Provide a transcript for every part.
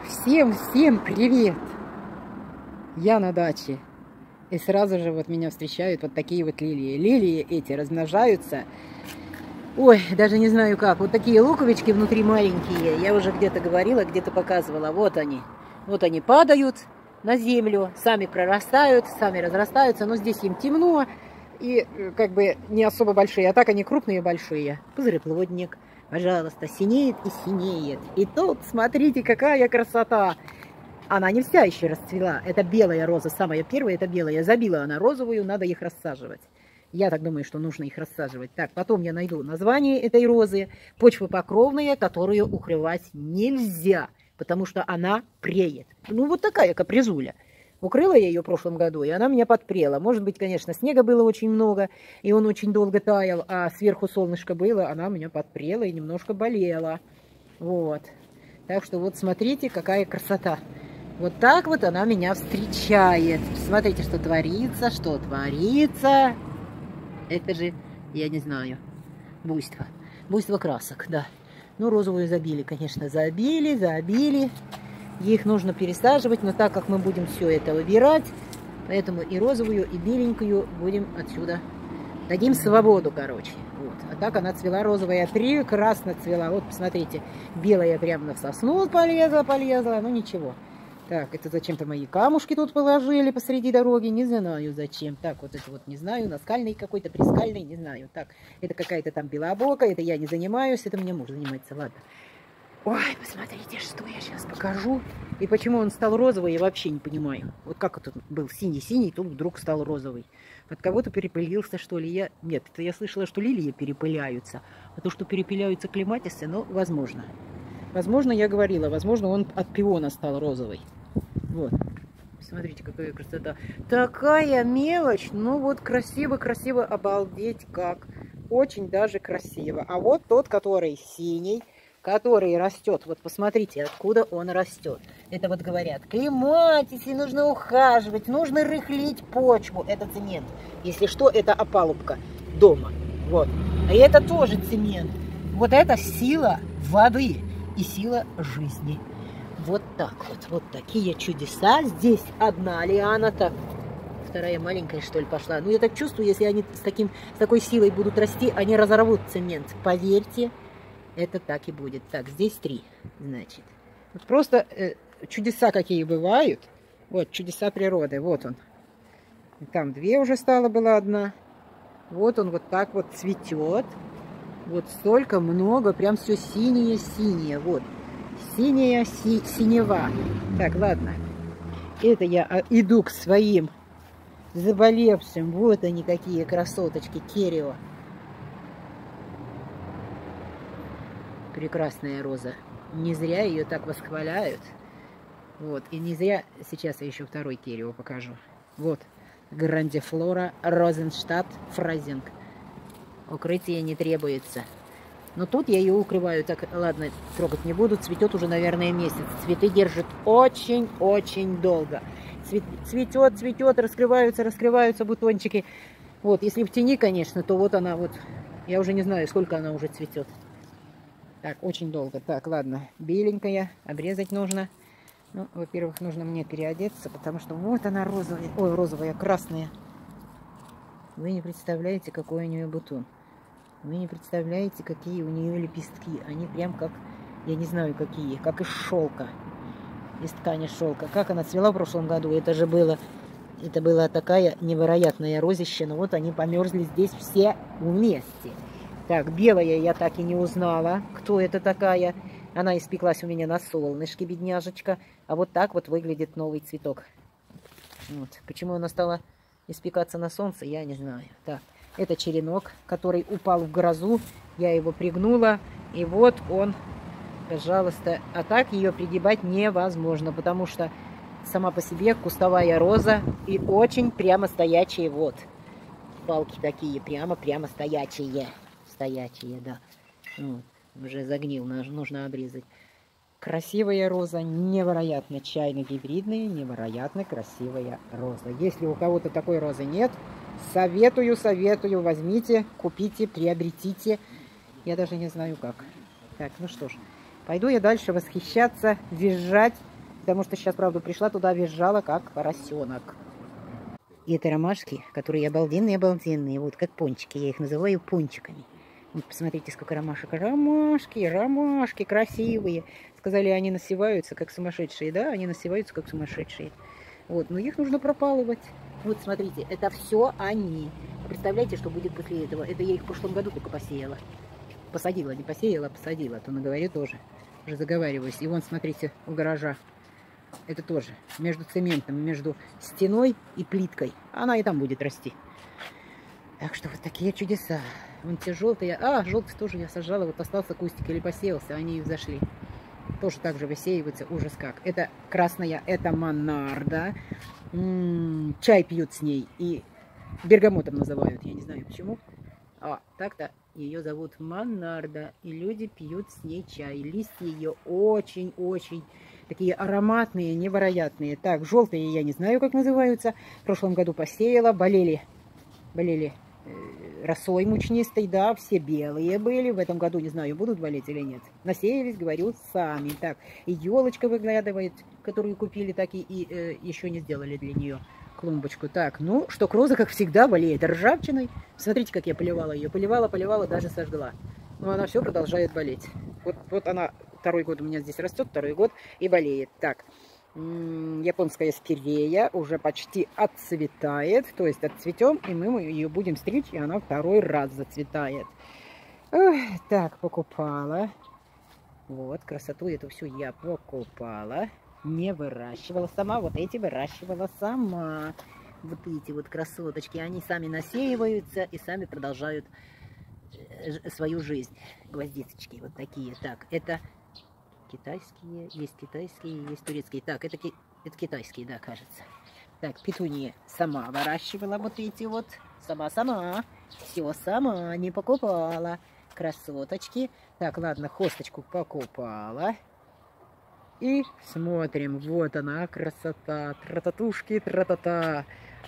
Всем привет! Я на даче. И сразу же вот меня встречают вот такие вот лилии. Лилии эти размножаются. Ой, даже не знаю как. Вот такие луковички внутри маленькие. Я уже где-то говорила, где-то показывала. Вот они. Вот они падают на землю. Сами прорастают, сами разрастаются. Но здесь им темно. И как бы не особо большие. А так они крупные большие. Пузырь-плодник. Пожалуйста, синеет и синеет. И тут, смотрите, какая красота. Она не вся еще расцвела. Это белая роза, самая первая, это белая. Забила она розовую, надо их рассаживать. Я так думаю, что нужно их рассаживать. Так, потом я найду название этой розы. Почвопокровная, которую укрывать нельзя, потому что она преет. Ну, вот такая капризуля. Укрыла я ее в прошлом году, и она меня подпрела. Может быть, конечно, снега было очень много, и он очень долго таял, а сверху солнышко было, она меня подпрела и немножко болела. Вот. Так что вот смотрите, какая красота. Вот так вот она меня встречает. Смотрите, что творится, что творится. Это же, я не знаю, буйство. Буйство красок, да. Ну, розовую забили, конечно, забили. Их нужно пересаживать, но так как мы будем все это выбирать, поэтому и розовую, и беленькую будем отсюда. Дадим свободу, короче. Вот. А так она цвела розовая, прекрасно цвела. Вот, посмотрите, белая прямо в сосну полезла, ну ничего. Так, это зачем-то мои камушки тут положили посреди дороги, не знаю зачем. Так, вот это вот не знаю, наскальный какой-то, прискальный, не знаю. Так, это какая-то там белобока, это я не занимаюсь, это мне муж занимается, ладно. Ой, посмотрите, что я сейчас покажу. И почему он стал розовый, я вообще не понимаю. Вот как это был синий-синий, тут вдруг стал розовый. От кого-то перепылился, что ли? Нет, это я слышала, что лилии перепыляются. А то, что перепыляются клематисы, ну, возможно. Возможно, я говорила, возможно, он от пиона стал розовый. Вот. Смотрите, какая красота. Такая мелочь, ну вот красиво, обалдеть как. Очень даже красиво. А вот тот, который синий, который растет, вот посмотрите, откуда он растет. Это вот говорят, клематисе нужно ухаживать, нужно рыхлить почву. Это цемент. Если что, это опалубка дома. Вот. И это тоже цемент. Вот это сила воды и сила жизни. Вот так вот такие чудеса. Здесь одна лиана, так, вторая маленькая, что ли, пошла. Ну, я так чувствую, если они с такой силой будут расти, они разорвут цемент. Поверьте, это так и будет. Так, здесь 3, значит. Вот просто чудеса какие бывают. Вот, чудеса природы. Вот он. Там 2 уже стало, была одна. Вот он вот так вот цветет. Вот столько много, прям все синее-синее. Вот. Синяя синева. Так, ладно. Это я иду к своим заболевшим. Вот они какие красоточки. Керио. Прекрасная роза. Не зря ее так восхваляют. Вот. И не зря сейчас я еще второй керио покажу. Вот. Грандифлора Розенштадт Фразинг. Укрытие не требуется. Но тут я ее укрываю. Так, ладно, трогать не буду. Цветет уже, наверное, месяц. Цветы держит очень-очень долго. Цветет, раскрываются бутончики. Вот, если в тени, конечно, то вот она вот. Я уже не знаю, сколько она уже цветет. Так, очень долго. Так, ладно, беленькая. Обрезать нужно. Ну, во-первых, нужно мне переодеться, потому что вот она розовая. Ой, розовая, красная. Вы не представляете, какой у нее бутон. Вы не представляете, какие у нее лепестки. Они прям как, я не знаю какие, как из шелка. Из ткани шелка. Как она цвела в прошлом году, это была такая невероятная розища. Вот они померзли здесь все вместе. Так, белая я так и не узнала, кто это такая. Она испеклась у меня на солнышке, бедняжечка. А вот так вот выглядит новый цветок. Вот. Почему она стала испекаться на солнце, я не знаю. Так. Это черенок, который упал в грозу. Я его пригнула. И вот он, пожалуйста. А так ее пригибать невозможно, потому что сама по себе кустовая роза. И очень прямо стоячие. Вот. Палки такие, прямо стоячие. Стоячие, да. Вот. Уже загнил, нужно обрезать. Красивая роза, невероятно чайно-гибридная, невероятно красивая роза. Если у кого-то такой розы нет, советую, возьмите, купите, приобретите. Я даже не знаю как. Так, ну что ж, пойду я дальше восхищаться, визжать Потому что сейчас, правда, пришла туда, визжала, как поросенок. И это ромашки, которые обалденные, вот как пончики. Я их называю пончиками. Вот посмотрите, сколько ромашек. Ромашки красивые. Сказали, они насеваются, как сумасшедшие. Да, они насеваются, как сумасшедшие. Вот, но их нужно пропалывать. Вот, смотрите, это все они. Представляете, что будет после этого? Это я их в прошлом году только посеяла. Посадила, не посеяла, а посадила. А то наговорю тоже. Уже заговариваюсь. И вон, смотрите, у гаража. Это тоже между цементом, между стеной и плиткой. Она и там будет расти. Так что вот такие чудеса. Вон те желтые. А, желтые тоже я сажала. Вот остался кустик или посеялся, они и взошли. Тоже так же высеиваются. Ужас как. Это красная, это монарда. Чай пьют с ней. И бергамотом называют. Я не знаю почему. А, так-то ее зовут монарда. И люди пьют с ней чай. Листья ее очень-очень такие ароматные, невероятные. Так, желтые я не знаю, как называются. В прошлом году посеяла. Болели росой мучнистой, да, все белые были. В этом году, не знаю, будут болеть или нет. Насеялись, говорю, сами. Так, и елочка выглядывает, которую купили, так и еще не сделали для нее клумбочку. Так, ну, шток роза, как всегда, болеет ржавчиной. Смотрите, как я поливала ее. Поливала, даже сожгла. Но она все продолжает болеть. Вот она второй год у меня здесь растет, второй год и болеет. Так, японская спирея уже почти отцветает, то есть отцветем, и мы ее будем стричь, и она второй раз зацветает. Ох, так, покупала. Вот, красоту эту всю я покупала. Не выращивала сама, вот эти выращивала сама. Вот эти вот красоточки, они сами насеиваются и сами продолжают свою жизнь. Гвоздицочки вот такие. Так, это китайские, есть турецкие. Так, это китайские, да, кажется. Так, петуньи сама выращивала вот эти вот. Сама. Все сама, не покупала. Красоточки. Так, ладно, хосточку покупала. И смотрим, вот она, красота. Тра-татушки, тра-та-та.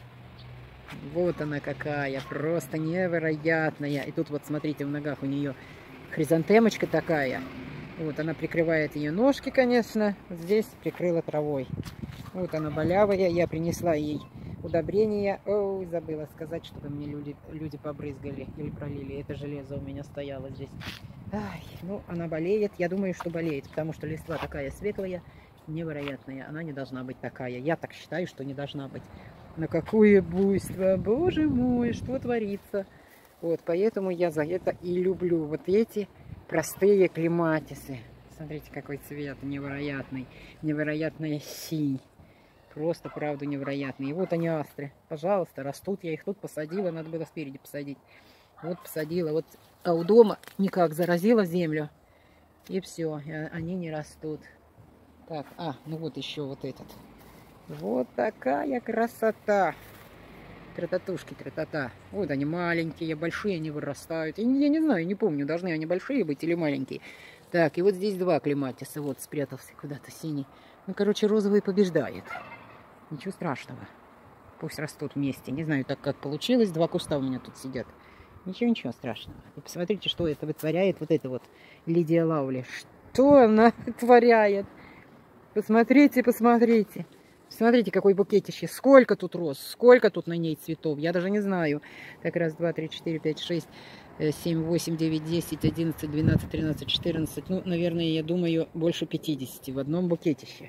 Вот она какая, просто невероятная. И тут вот, смотрите, в ногах у нее хризантемочка такая. Вот она прикрывает ее ножки, конечно. Здесь прикрыла травой. Вот она болявая. Я принесла ей удобрения. Ой, забыла сказать, чтобы мне люди побрызгали или пролили. Это железо у меня стояло здесь. Ай, ну, она болеет. Я думаю, что болеет, потому что листва такая светлая, невероятная. Она не должна быть такая. Я так считаю, что не должна быть. Но какое буйство! Боже мой, что творится! Вот, поэтому я за это и люблю вот эти простые клематисы. Смотрите, какой цвет невероятный. Невероятная синь. Просто, правда, невероятный. И вот они, астры. Пожалуйста, растут. Я их тут посадила. Надо было спереди посадить. Вот посадила. Вот, а у дома никак заразила землю. И все. И они не растут. Так, ну вот еще вот этот. Вот такая красота. Тра-татушки, тра-та-та. Вот они маленькие, большие они вырастают. Я не знаю, не помню, должны они большие быть или маленькие. Так, и вот здесь два клематиса. Вот спрятался куда-то синий. Ну, короче, розовый побеждает. Ничего страшного. Пусть растут вместе. Не знаю, так как получилось. Два куста у меня тут сидят. Ничего страшного. И посмотрите, что это вытворяет вот эта вот Лидия Лаули. Что она вытворяет? Посмотрите. Смотрите, какой букетище. Сколько тут роз, сколько тут на ней цветов. Я даже не знаю. Так, раз, два, три, четыре, пять, шесть, 7, 8, 9, 10, 11, 12, 13, 14. Ну, наверное, я думаю, больше 50 в одном букетище.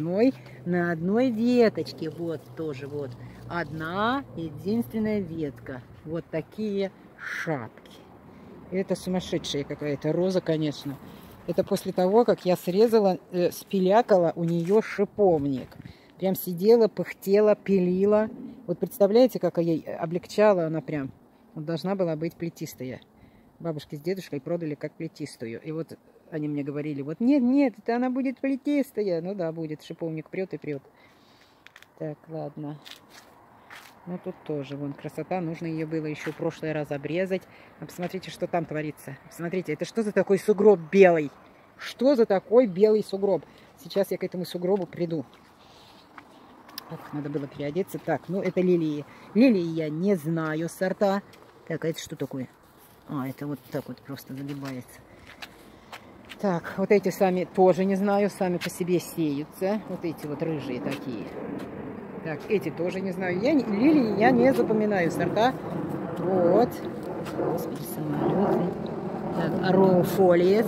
На одной веточке. Вот тоже вот. Одна единственная ветка. Вот такие шапки. Это сумасшедшая какая-то роза, конечно. Это после того, как я срезала, спилякала у нее шиповник. Прям сидела, пыхтела, пилила. Вот представляете, как я ей облегчала она прям. Вот должна была быть плетистая. Бабушки с дедушкой продали как плетистую. И вот они мне говорили, вот нет, это она будет плетистая. Ну да, будет, шиповник прет и прет. Так, ладно. Ну тут тоже, вон, красота. Нужно ее было еще в прошлый раз обрезать. А посмотрите, что там творится. Посмотрите, это что за такой сугроб белый? Что за такой белый сугроб? Сейчас я к этому сугробу приду. Так, надо было переодеться. Так, ну это лилии. Лилии я не знаю сорта. Так, а это что такое? Это вот так вот просто загибается. Так, вот эти сами тоже не знаю, сами по себе сеются. Вот эти вот рыжие такие. Так, эти тоже не знаю. Лилии я не запоминаю сорта. Вот. Господи, самолеты. Так, ароуфолиес.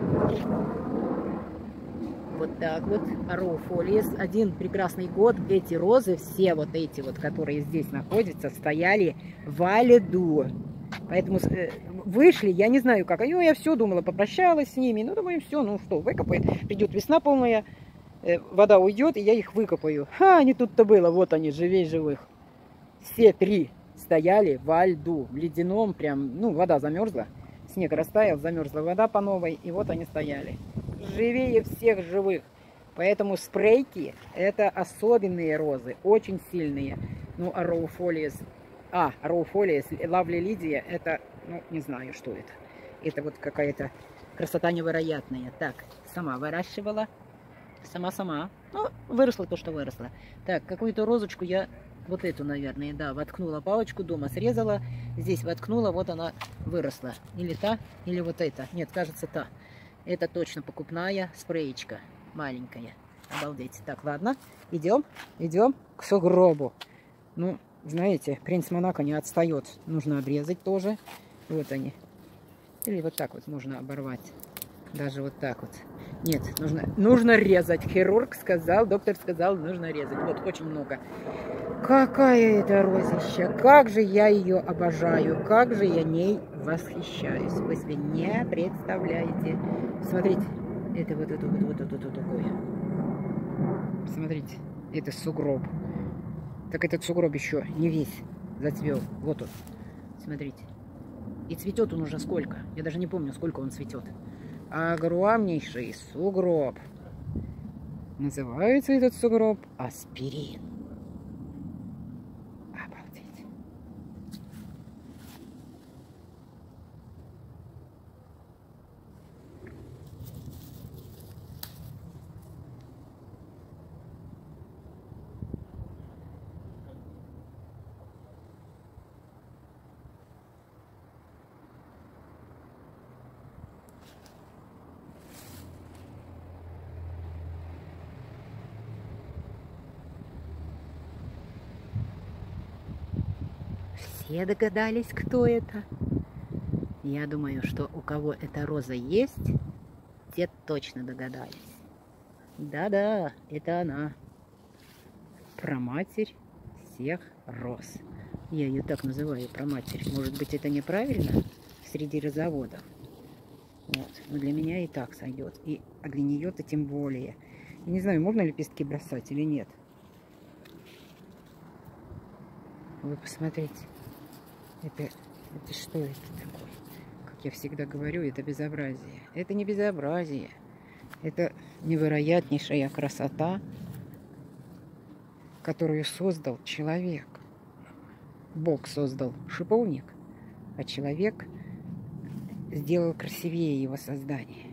Вот так вот, ароуфолиес. Один прекрасный год эти розы, все вот эти вот, которые здесь находятся, стояли во льду. Поэтому вышли, я не знаю как. Я все думала, попрощалась с ними. Ну, думаю, все, ну что, выкопает. Придет весна полная, вода уйдет, и я их выкопаю. Ха, не тут-то было, вот они, живей живых. Все три стояли во льду, в ледяном прям, ну, вода замерзла. Снег растаял, замерзла вода по новой, и вот они стояли. Живее всех живых. Поэтому спрейки — это особенные розы, очень сильные. Ну, ароуфолиес, Лавли Лидия, это, ну, не знаю, что это. Это вот какая-то красота невероятная. Так, сама выращивала. Сама. Ну, выросло то, что выросло. Так, какую-то розочку я, вот эту, наверное, да, воткнула палочку, дома срезала. Здесь воткнула, вот она выросла. Или та, или вот эта. Нет, кажется, та. Это точно покупная спреечка. Маленькая. Обалдеть. Так, ладно. Идем к сугробу. Ну, знаете, принц Монако не отстает. Нужно обрезать тоже. Вот они. Или вот так вот можно оборвать. Даже вот так вот. Нет, нужно резать. Хирург сказал, доктор сказал, нужно резать. Вот, очень много. Какая это розища. Как же я ее обожаю. Как же я ней восхищаюсь. Вы себе не представляете. Смотрите. Это вот такое. Смотрите. Это сугроб. Так этот сугроб еще не весь зацвел. Вот он. Смотрите. И цветет он уже сколько. Я даже не помню, сколько он цветет. Огромнейший сугроб. Называется этот сугроб аспирин. Обалдеть. Все догадались, кто это? Я думаю, что у кого эта роза есть, те точно догадались. Да-да, это она. Праматерь всех роз. Я ее так называю, праматерь. Может быть, это неправильно среди розоводов. Вот. Но для меня и так сойдет. И для нее-то тем более. Я не знаю, можно лепестки бросать или нет. Вы посмотрите. Это что это такое? Как я всегда говорю, это безобразие. Это не безобразие. Это невероятнейшая красота, которую создал человек. Бог создал шиповник, а человек сделал красивее его создание.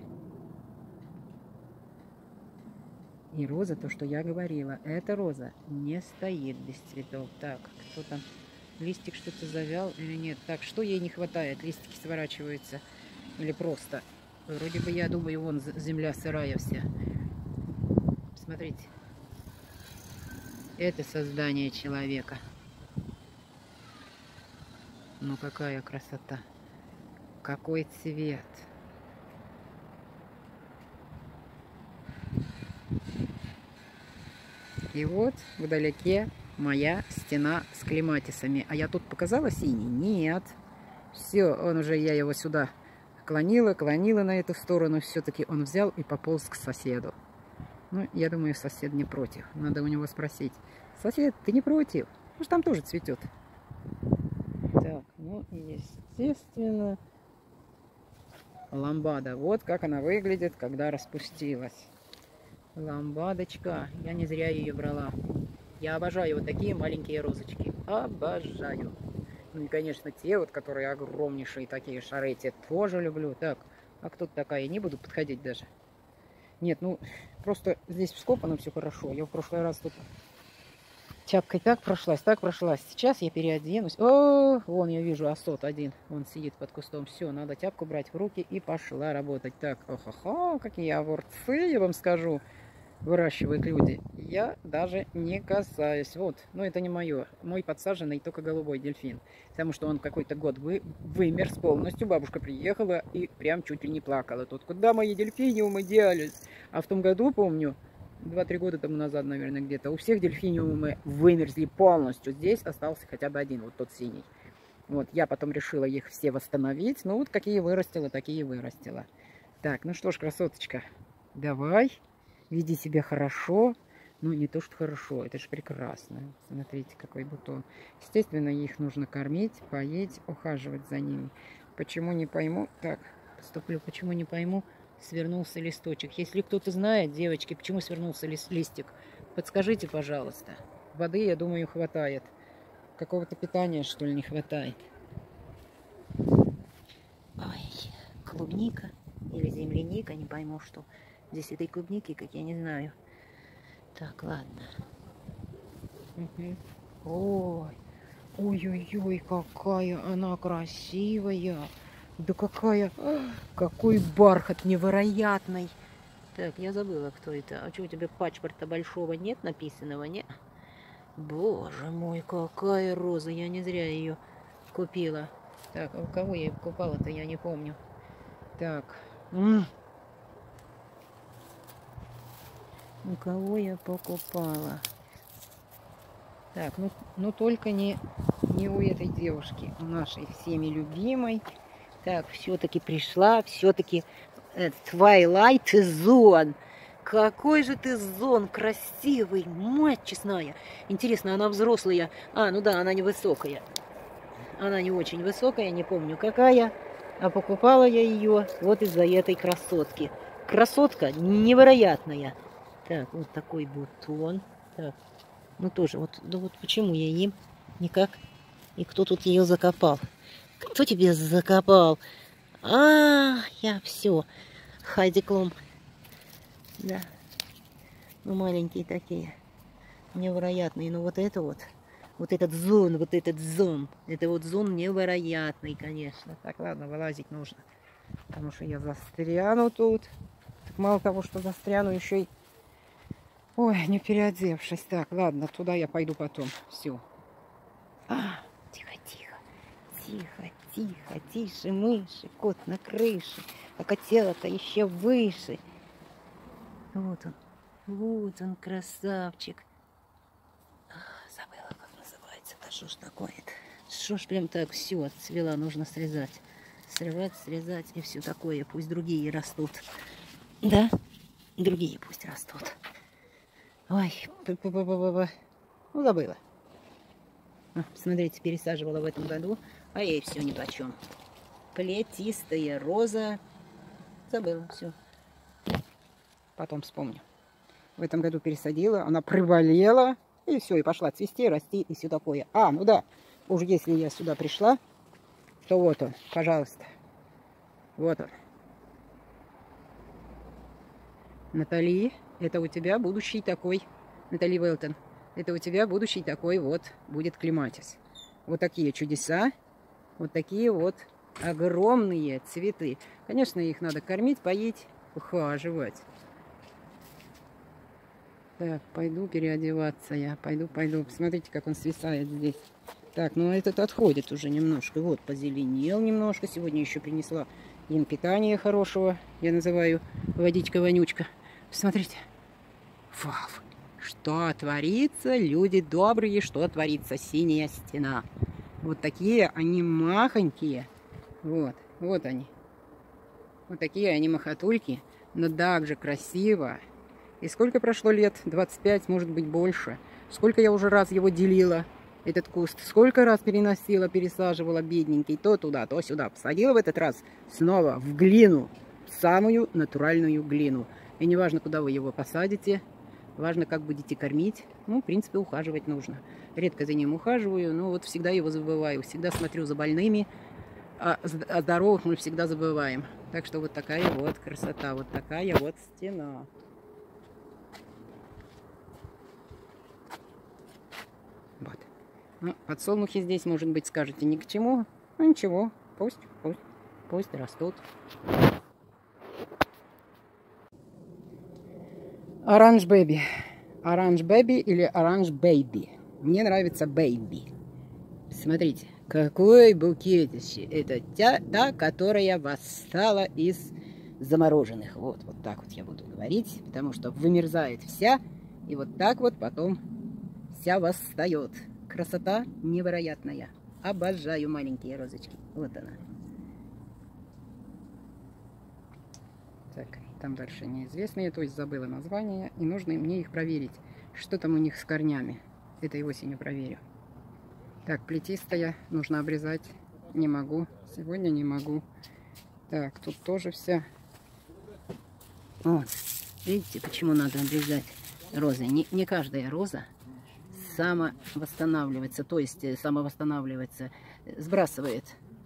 И роза, то, что я говорила, эта роза не стоит без цветов. Так, кто там? Листик что-то завял или нет? Так, что ей не хватает? Листики сворачиваются или просто? Вроде бы, я думаю, вон земля сырая вся. Смотрите. Это создание человека. Ну, какая красота. Какой цвет. И вот вдалеке моя стена с клематисами. А я тут показала синий? Нет. Все, я его сюда клонила на эту сторону. Все-таки он взял и пополз к соседу. Ну, я думаю, сосед не против. Надо у него спросить. Сосед, ты не против? Ну, там тоже цветет. Так, ну, естественно, ламбада. Вот как она выглядит, когда распустилась. Ламбадочка. Я не зря ее брала. Я обожаю вот такие маленькие розочки. Обожаю. Ну и, конечно, те вот, которые огромнейшие такие шарети, тоже люблю. Так, а кто-то такая? Не буду подходить даже. Нет, ну, просто здесь вскопано все хорошо. Я в прошлый раз тут Чапкой так прошлась, так прошлась. Сейчас я переоденусь. О, вон я вижу осот один. Он сидит под кустом. Все, надо тяпку брать в руки и пошла работать. Так, охо-хо, какие огурцы, я вам скажу, выращивают люди. Я даже не касаюсь. Вот, но это не мое. Мой подсаженный только голубой дельфин. Потому что он какой-то год вымер полностью. Бабушка приехала и прям чуть ли не плакала. Тут, куда мои дельфиниумы делись? А в том году, помню, 2-3 года тому назад, наверное, где-то, у всех дельфиниумы вымерзли полностью. Здесь остался хотя бы один, вот тот синий. Вот, я потом решила их все восстановить. Ну, вот какие вырастила, такие вырастила. Так, ну что ж, красоточка, давай, веди себя хорошо. Ну, не то, что хорошо, это же прекрасно. Смотрите, какой бутон. Естественно, их нужно кормить, поить, ухаживать за ними. Почему не пойму? Так, поступлю, почему не пойму? Свернулся листочек. Если кто-то знает, девочки, почему свернулся листик, подскажите, пожалуйста. Воды, я думаю, хватает. Какого-то питания, что ли, не хватает. Ой, клубника или земляника, не пойму, что. Здесь этой клубники, как я не знаю. Так, ладно. Ой, ой-ой-ой, какая она красивая. Да какой бархат невероятный. Так, я забыла, кто это. А что, у тебя паспорта большого нет написанного, нет? Боже мой, какая роза. Я не зря ее купила. Так, а у кого я ее покупала-то, я не помню. Так. У кого я покупала? Так, ну только не у этой девушки, у нашей всеми любимой. Так, все-таки пришла, все-таки Twilight Zone. Какой же ты зон красивый, мать честная. Интересно, она взрослая? А, ну да, она невысокая. Она не очень высокая, не помню какая. А покупала я ее вот из-за этой красотки. Красотка невероятная. Так, вот такой бутон. Так, ну тоже, вот, да вот почему я им никак. И кто тут ее закопал? Кто тебе закопал? Я все. Хайди Клум. Да. Ну, маленькие такие. Невероятные. Ну, вот это вот. Вот этот зон. Это вот зон невероятный, конечно. Так, ладно, вылазить нужно. Потому что я застряну тут. Так мало того, что застряну, еще и... Ой, не переодевшись. Так, ладно, туда я пойду потом. Все. Тихо, тише, мыши, кот на крыше, а котела-то еще выше. Вот он, красавчик. Забыла, как называется. Да что ж такое-то? Что ж прям так все отцвела, нужно срезать. Срезать и все такое. Пусть другие растут. Да? Другие пусть растут. Ой, ну забыла. Смотрите, пересаживала в этом году, а ей все нипочем. Плетистая роза. Забыла, все. Потом вспомню. В этом году пересадила, она приболела, и все, и пошла цвести, расти, и все такое. Ну да, уж если я сюда пришла, то вот он, пожалуйста. Вот он. Натали, это у тебя будущий такой, Натали Велтон. Это у тебя будущий такой вот будет клематис. Вот такие чудеса. Вот такие вот огромные цветы. Конечно, их надо кормить, поить, ухаживать. Так, пойду переодеваться я. Пойду. Посмотрите, как он свисает здесь. Так, ну этот отходит уже немножко. Вот, позеленел немножко. Сегодня еще принесла им питания хорошего. Я называю водичка-вонючка. Посмотрите. Вау. Что творится, люди добрые, что творится, синяя стена. Вот такие они махонькие. Вот они. Вот такие они махотульки, но также красиво. И сколько прошло лет? 25, может быть, больше. Сколько я уже раз его делила, этот куст. Сколько раз переносила, пересаживала бедненький. То туда, то сюда. Посадила в этот раз снова в глину. Самую натуральную глину. И не важно, куда вы его посадите. Важно, как будете кормить. Ну, в принципе, ухаживать нужно. Редко за ним ухаживаю, но вот всегда его забываю. Всегда смотрю за больными, а здоровых мы всегда забываем. Так что вот такая вот красота, вот такая вот стена. Ну, подсолнухи здесь, может быть, скажете, ни к чему. Ну, ничего, пусть растут. Оранж Бэби. Оранж Бэби или Оранж Бэйби. Мне нравится Бэйби. Смотрите, какой букетище. Это та, которая восстала из замороженных. Вот так вот я буду говорить, потому что вымерзает вся, и вот так вот потом вся восстает. Красота невероятная. Обожаю маленькие розочки. Вот она. Так, там дальше неизвестные, то есть забыла название, и нужно мне их проверить, что там у них с корнями. Этой осенью проверю. Так, плетистая, нужно обрезать. Не могу, сегодня не могу. Так, тут тоже вся. Вот, видите, почему надо обрезать розы? Не каждая роза самовосстанавливается, то есть самовосстанавливается, сбрасывает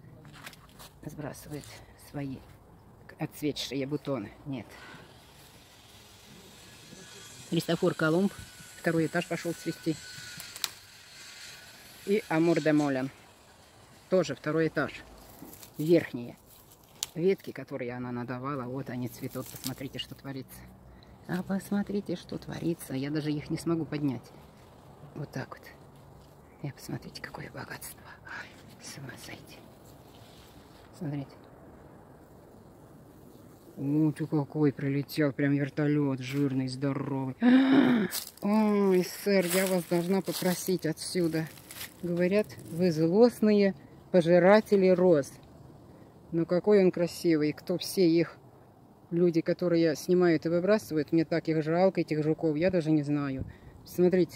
свои отцветшие бутоны. Нет. Христофор Колумб, второй этаж пошел цвести. И Амур де Молен, тоже второй этаж. Верхние ветки, которые она надавала, вот они цветут. Посмотрите, что творится. А посмотрите, что творится. Я даже их не смогу поднять. Вот так вот. И посмотрите, какое богатство. Ай, с ума сойти. Смотрите. Вот какой прилетел, прям вертолет жирный, здоровый. Ой, сэр, я вас должна попросить отсюда. Говорят, вы злостные пожиратели роз. Но какой он красивый. Кто все их люди, которые снимают и выбрасывают, мне так их жалко, этих жуков, я даже не знаю. Смотрите.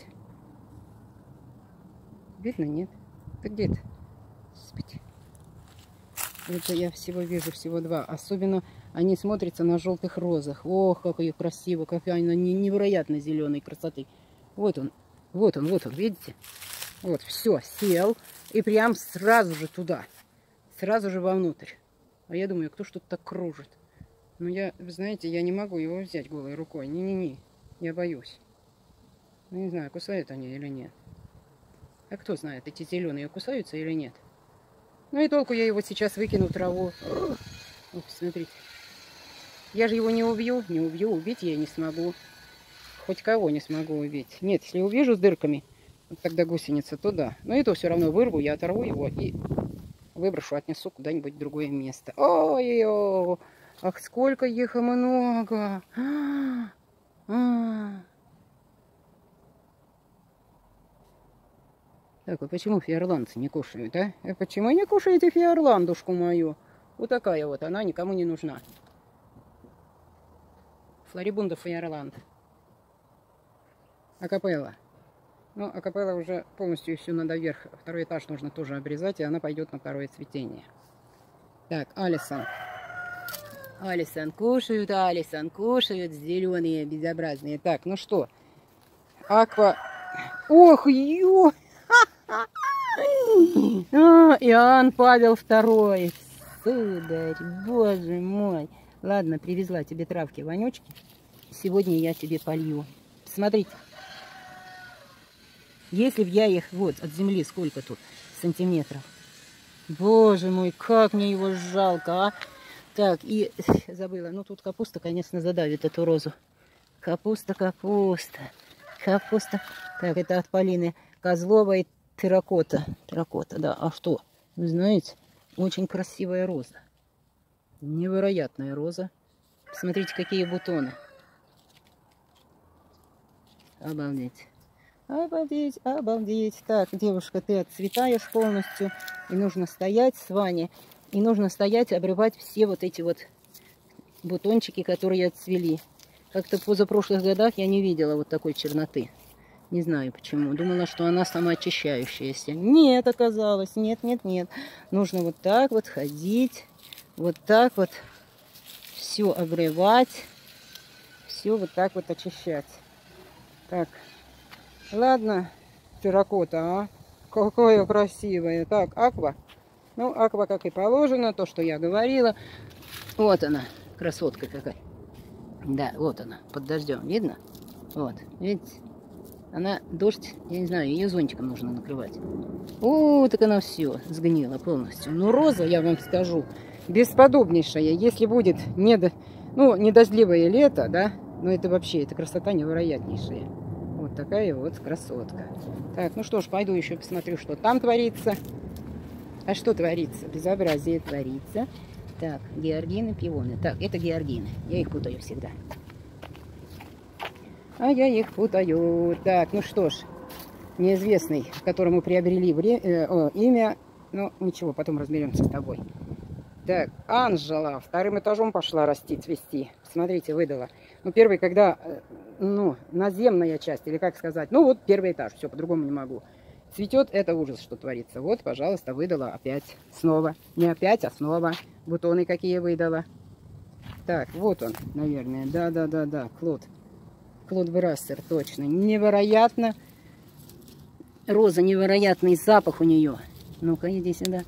Видно, нет? Да где-то. Господи. Это я всего вижу, всего два. Особенно они смотрятся на желтых розах. Ох, какая красиво, какая она невероятно зеленой красоты. Вот он, видите? Вот, все, сел. И прям сразу же туда. Сразу же вовнутрь. А я думаю, кто ж тут так кружит? Ну, вы знаете, я не могу его взять голой рукой. Не-не-не, я боюсь. Ну, не знаю, кусают они или нет. А кто знает, эти зеленые кусаются или нет? Ну и толку я его сейчас выкину в траву. О, посмотрите. Я же его не убью, убить я не смогу. Хоть кого не смогу убить. Нет, если увижу с дырками, вот тогда гусеница, то да. Но это все равно вырву, я оторву его и выброшу, отнесу куда-нибудь в другое место. Ой-ой-ой, ах, сколько их много. Так, а почему фиорландцы не кушают, а? Почему не кушаете фиорландушку мою? Вот такая вот, она никому не нужна. Флорибунда фиорланд. Акапелла. Ну, акапелла уже полностью все надо вверх. Второй этаж нужно тоже обрезать, и она пойдет на второе цветение. Так, Алисон. Алисон кушают, зеленые, безобразные. Так, ну что? Аква. Ох, ё! Иоанн Павел II. Сударь, боже мой. Ладно, привезла тебе травки, вонючки. Сегодня я тебе полью. Смотрите. Если б я их, вот, от земли сколько тут сантиметров. Боже мой, как мне его жалко, а. Так, и забыла. Ну, тут капуста, конечно, задавит эту розу. Капуста. Так, это от Полины Козловой терракота. Терракота, да. А что? Вы знаете, очень красивая роза. Невероятная роза. Посмотрите, какие бутоны. Обалдеть. Обалдеть, обалдеть. Так, девушка, ты отцветаешь полностью. И нужно стоять с Ваней. И нужно стоять, обрывать все вот эти вот бутончики, которые отцвели. Как-то в позапрошлых годах я не видела вот такой черноты. Не знаю почему. Думала, что она самоочищающаяся. Нет, оказалось. Нет. Нужно вот так вот ходить. Вот так вот все обрывать. Все вот так вот очищать. Так. Ладно, терракота, а? Какая красивая. Так, аква. Ну, аква, как и положено, то, что я говорила. Вот она, красотка какая. Да, вот она, под дождем. Видно? Вот, видите? Она, дождь, я не знаю, ее зонтиком нужно накрывать. О, так она все сгнила полностью. Но роза, я вам скажу, бесподобнейшая. Если будет недождливое лето, да, ну это вообще, это красота невероятнейшая. Вот такая вот красотка. Так, ну что ж, пойду еще посмотрю, что там творится. А что творится? Безобразие творится. Так, георгины, пионы. Так, это георгины. Я их путаю всегда. А я их путаю. Так, ну что ж, неизвестный, которому приобрели имя. Ну, ничего, потом разберемся с тобой. Так, Анжела вторым этажом пошла расти, цвести. Смотрите, выдала. Ну, первый, когда, наземная часть, или как сказать. Ну, вот первый этаж, все, по-другому не могу. Цветет, это ужас, что творится. Вот, пожалуйста, выдала опять, снова. Не опять, а снова. Бутоны какие выдала. Так, вот он, наверное. Да, Клод. Клод Брассер, точно. Невероятно. Роза, невероятный запах у нее. Ну-ка, иди сюда.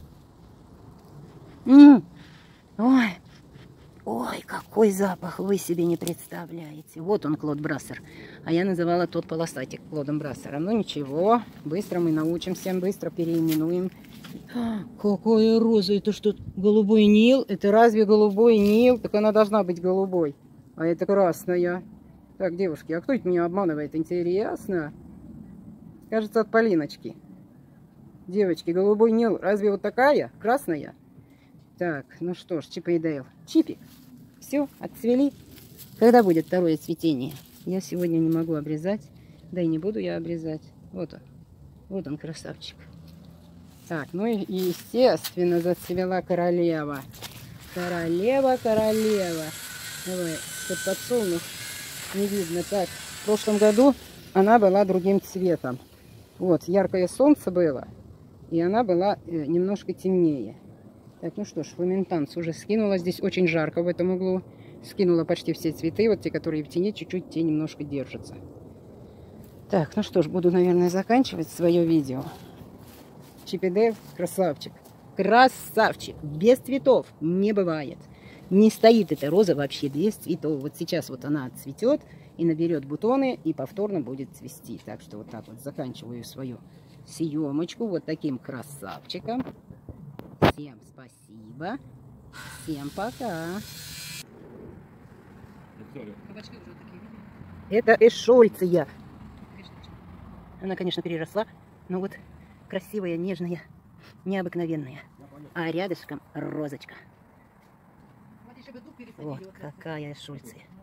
Ой, какой запах, вы себе не представляете. Вот он, Клод Брассер. А я называла тот полосатик Клодом Брассером. Ну ничего, быстро мы научимся, быстро переименуем. Какая роза, это что, голубой Нил? Это разве голубой Нил? Так она должна быть голубой. А это красная. Так, девушки, а кто это меня обманывает? Интересно. Кажется, от Полиночки. Девочки, голубой Нил, разве вот такая? Красная? Так, ну что ж, Чип и Дейл. Чипик. Все, отцвели. Когда будет второе цветение? Я сегодня не могу обрезать. Да и не буду я обрезать. Вот он. Вот он, красавчик. Так, ну и естественно зацвела королева. Королева. Давай, тут подсолнух не видно. Так, в прошлом году она была другим цветом. Вот, яркое солнце было. И она была немножко темнее. Так, ну что ж, фламентанс уже скинула. Здесь очень жарко в этом углу. Скинула почти все цветы. Вот те, которые в тени, чуть-чуть те немножко держатся. Так, ну что ж, буду, наверное, заканчивать свое видео. Чип и Дейл, красавчик. Красавчик. Без цветов не бывает. Не стоит эта роза вообще без цветов. Вот сейчас вот она отцветет и наберет бутоны и повторно будет цвести. Так что вот так вот заканчиваю свою съемочку вот таким красавчиком. Всем спасибо. Всем пока. Это эшольция. Она, конечно, переросла, но вот красивая, нежная, необыкновенная. А рядышком розочка. Вот какая эшольция.